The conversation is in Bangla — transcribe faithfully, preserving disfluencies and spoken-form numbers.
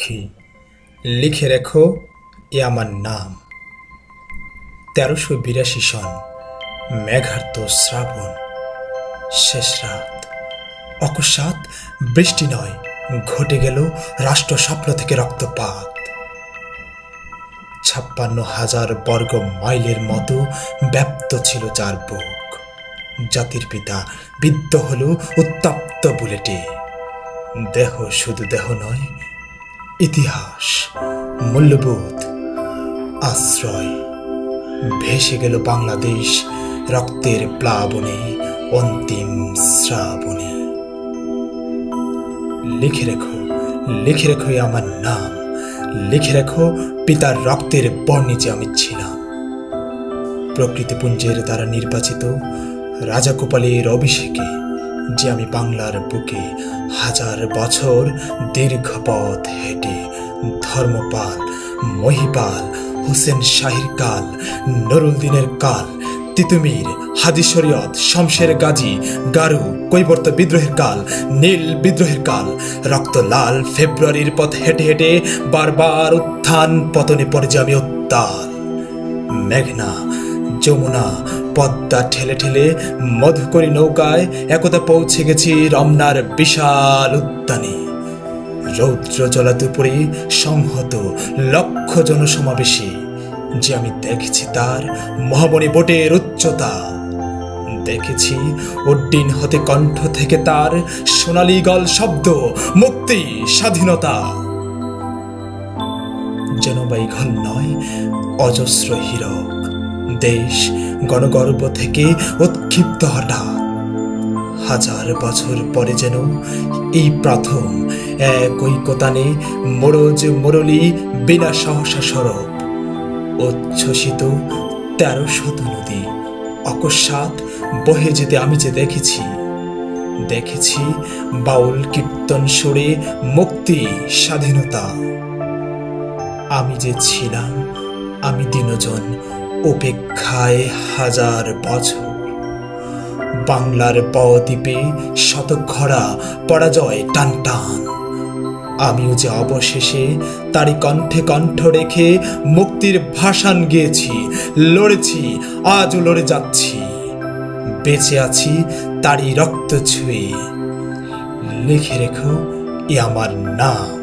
সাক্ষী, লিখে রেখো এ আমার নাম। তেরোশো বিরাশি সন, মেঘার্ত শ্রাবণ, শেষ রাত। অকস্মাৎ বৃষ্টি নয়, ঘটে গেল রাষ্ট্র স্বপ্ন থেকে রক্তপাত। ছাপ্পান্ন হাজার বর্গ মাইলের মতো ব্যাপ্ত ছিল যার বুক। জাতির পিতা বিদ্ধ হল উত্তপ্ত বুলেটে। দেহ শুধু দেহ নয়, ইতিহাস, মূল্যবোধ, আশ্রয় ভেসে গেল বাংলাদেশ রক্তের প্লাবনে, অন্তিম শ্রাবণে। লিখে রেখো, লিখে রেখো আমার নাম। লিখে রেখো পিতার রক্তের বর্ণে যে আমি ছিলাম। প্রকৃতিপুঞ্জের দ্বারা নির্বাচিত রাজা গোপালের অভিষেকে যে আমি বাংলার বুকে হাজার বছর দীর্ঘ পথ হেঁটে ধর্মপাল, মহিপাল, হোসেন শাহির কাল, নুরুল দিনের কাল, তিতুমির, হাজি শরীয়ত, শমশের গাজী, গারু, কৈবর্ত বিদ্রোহের কাল, নীল বিদ্রোহের কাল, রক্ত লাল ফেব্রুয়ারির পথ হেঁটে হেঁটে বারবার উত্থান পতনে পড়ে যে আমি উত্তাল। মেঘনা, যমুনা, পদ্মা ঠেলে ঠেলে মধুকরী নৌকায় একদা পৌঁছে গেছি রমনার বিশাল উদ্যানে। রৌদ্র জ্বলা দুপুরে সংহত লক্ষ জনসমাবেশে যে আমি দেখেছি তার মহামণি বোটের উচ্চতা। দেখেছি উড্ডিন হতে কণ্ঠ থেকে তার সোনালী গল শব্দ, মুক্তি, স্বাধীনতা। যেন বাইঘল নয়, অজস্র হীরক দেশ গণগর্ব থেকে উৎক্ষিপ্ত হঠাৎ। হাজার বছর পরে যেন এই প্রথম এক ঐকতানে মোরজ মুরলী বিনা সহসা সরব। উচ্ছ্বসিত তেরো শত নদী অকস্মাৎ বহে যেতে আমি যে দেখেছি। দেখেছি বাউল কীর্তন সুরে মুক্তি, স্বাধীনতা। আমি যে ছিলাম, আমি দিনজন উপেক্ষায় হাজার বছর। বাংলার বদ্বীপে শতঘরা পরাজয় টান টান। আমিও যে অবশেষে তারই কণ্ঠে কণ্ঠ রেখে মুক্তির ভাষণ গেয়েছি, লড়েছি, আজও লড়ে যাচ্ছি। বেঁচে আছি তারই রক্ত ছুঁয়ে। লিখে রেখো এ আমার নাম।